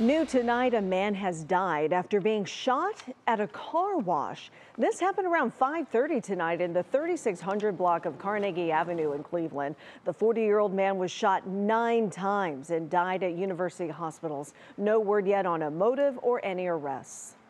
New tonight, a man has died after being shot at a car wash. This happened around 5:30 tonight in the 3600 block of Carnegie Avenue in Cleveland. The 40-year-old man was shot 9 times and died at University hospitals. No word yet on a motive or any arrests.